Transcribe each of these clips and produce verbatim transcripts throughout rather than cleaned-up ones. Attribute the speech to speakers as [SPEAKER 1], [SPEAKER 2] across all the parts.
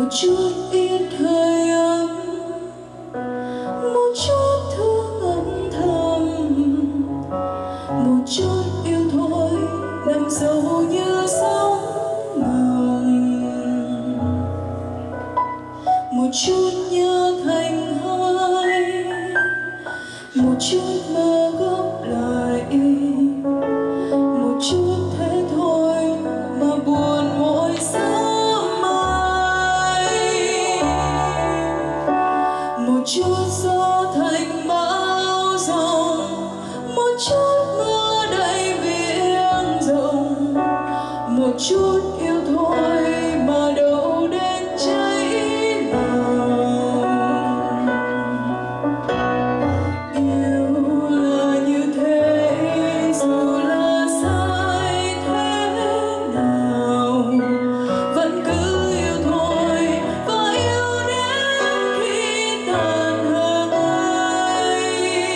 [SPEAKER 1] một chút ít hơi ấm, một chút thương âm thầm, một chút yêu thôi nằm sâu như sóng ngầm, một chút nhớ thành hai, một chút mơ góp lại, một chút thế thôi mà buồn mỗi sớm mai, một chút gió thành bão giông, một chút mưa đầy biển rộng, một chút yêu thôi mà đâu đến cháy lòng. Yêu là như thế dù là sai thế nào, vẫn cứ yêu thôi và yêu đến khi tàn hơi.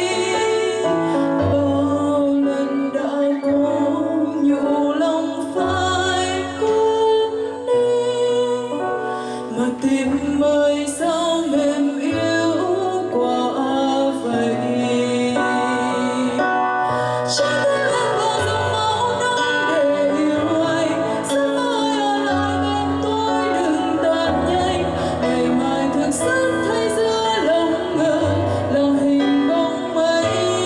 [SPEAKER 1] Bao lần đã có nhủ lòng phải quên đi, mà tim ơi sao mềm yếu quá vậy. Trái tim em vào dòng máu nóng để yêu anh, giấc mơ ở lại bên tôi đừng tan nhanh. Ngày mai thức giấc thấy giữa lòng ngờ là hình bóng mây.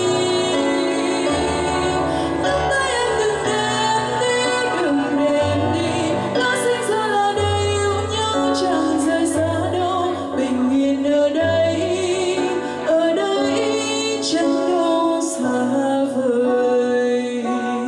[SPEAKER 1] Nắm tay em đừng để em đi, đừng để em đi. Đã sinh ra là để yêu nhau chẳng rời xa đâu. Bình yên ở đây, ở đây chẳng đâu xa vời.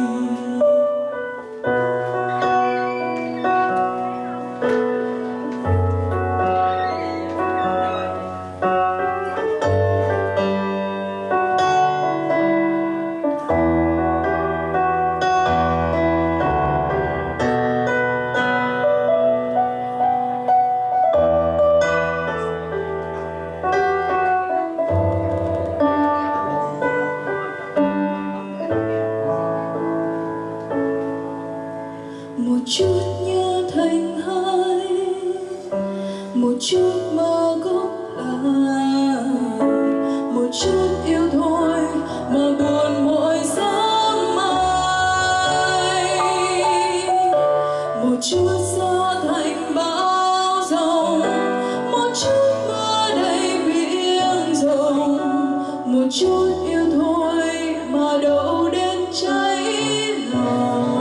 [SPEAKER 1] Một chút nhớ thành hai, một chút mơ góp lại, một chút yêu thôi mà buồn mỗi sáng mai, một chút gió thành bão giông, một chút mưa đầy biển rộng, một chút yêu thôi mà đâu đến cháy lòng.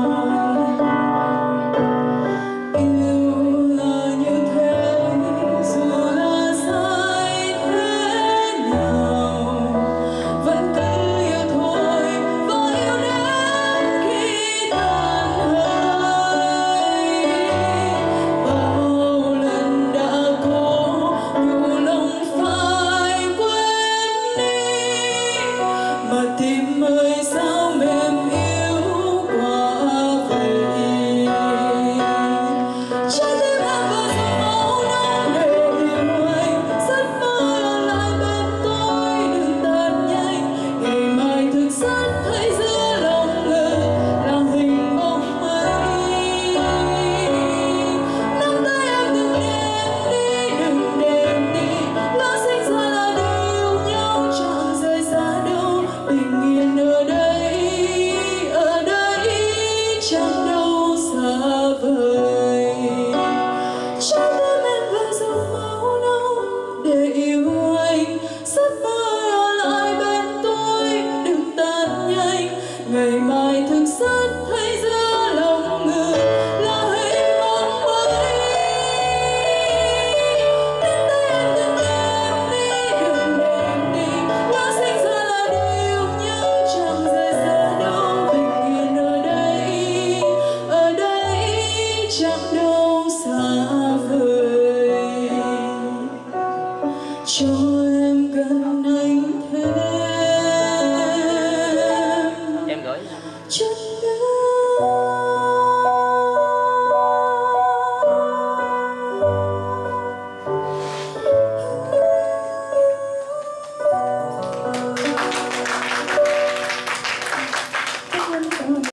[SPEAKER 1] Yêu là như thế dù là sai thế nào, vẫn cứ yêu thôi và yêu đến khi tàn hơi. Bao lần đã có nhủ lòng phải quên đi, mà tim ơi sao mềm yếu quá vậy. Trái tim em vào dòng máu nóng để yêu anh, giấc mơ ở lại bên tôi đừng tan nhanh. Ngày mai thức giấc thấy giữa lòng ngờ là hình bóng mây. Nắm tay em đừng để em đi, đừng để em đi. Đã sinh ra là để yêu nhau chẳng rời xa đâu. Bình yên ở đây, ở đây chẳng đâu xa vời. Trái tim em vào dòng máu nóng để yêu anh, giấc mơ ở lại bên tôi đừng tan nhanh. Ngày mai thức giấc thấy giữa lòng ngờ là hình bóng mây. Nắm tay em đừng để em đi, đừng để em đi. Đã sinh ra là để yêu nhau chẳng rời xa đâu. Bình yên ở đây, ở đây chẳng đâu xa vời. Cho